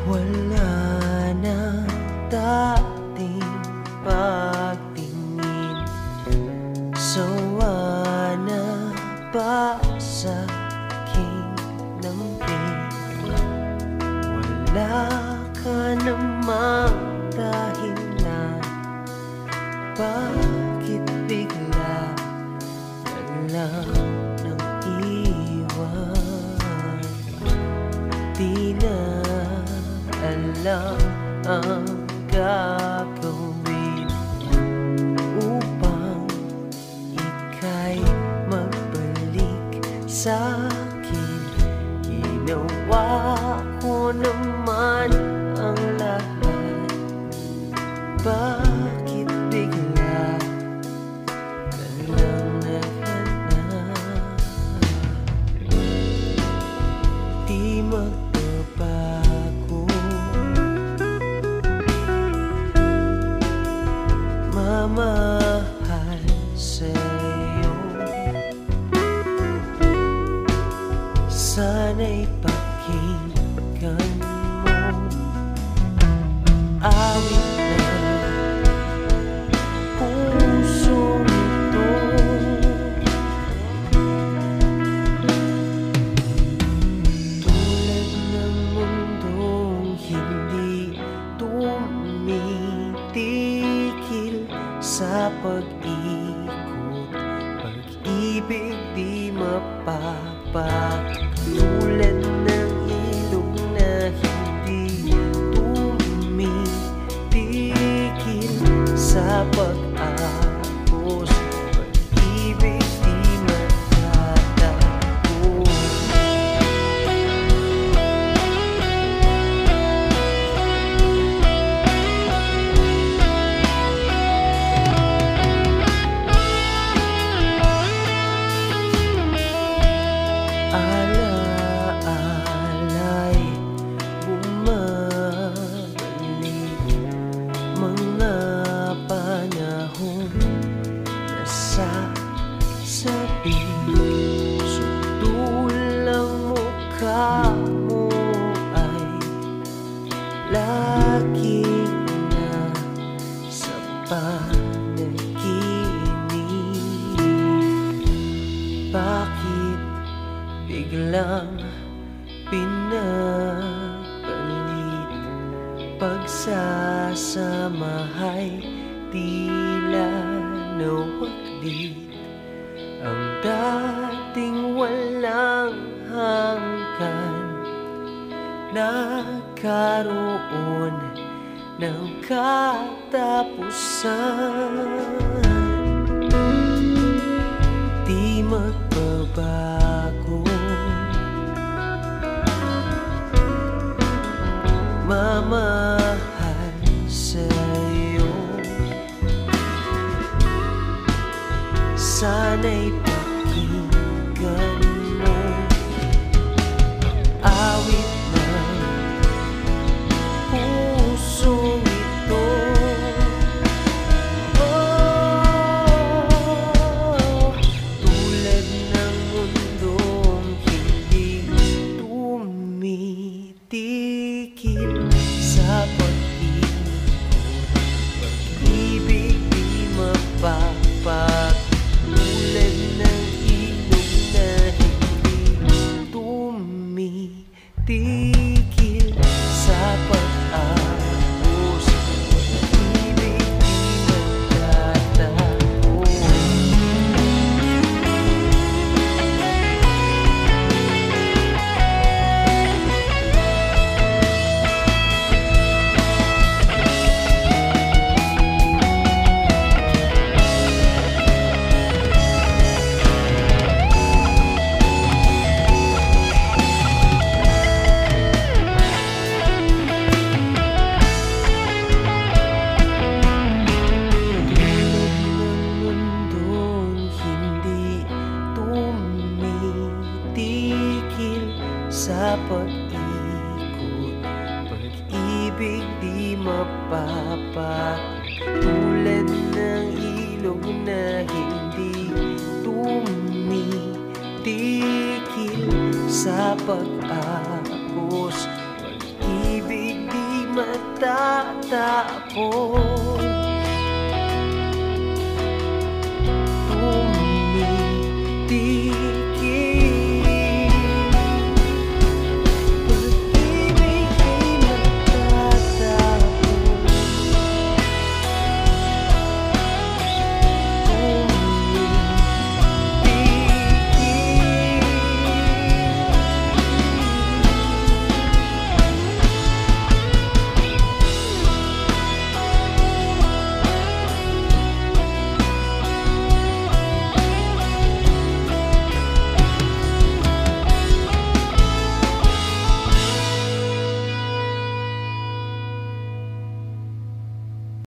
Wala na dating pagtingin, sawa na ba sa aking lambing? Wala ka namang dahilan, bakit bigla ka lang nang iwan? Di na alam ang gagawin upang ika'y magbalik sa'kin. Ginawa ko naman ang lahat, bakit bigla ka lang naghanap? Di magbabago, mamahal sa'yo. Sana'y pakinggan mo awit na pusong ito. Tulad ng mundong hindi tumitigil sa pag-ikot, pag-ibig di mapapatulad ng ilog na hindi tumitigil sa pag-agos, pag-ibig di magtatago. Alaala'y bumabalik, mga panahon nasasabi. Sundol ang mukha mo ay laging nasa panaginip. Bakit biglang pinapalit? Pagsasamahay tila nawaglit, ang dating walang hanggan nagkaroon ng katapusan. Di magbabago, mamahal sa'yo. Sana'y pakinggan mo awit ng pusong ito. Tulad ng mundong hindi tumitigil sa pag-ikot, pag-ibig di mapapatulad ng ilog na hindi tumitigil sa pag-agos, pag-ibig di magtatago. Sa pag-ikot, pag-ibig di mapapatulad ng ilog na hindi tumitigil sa pag-agos, pag-ibig matapos.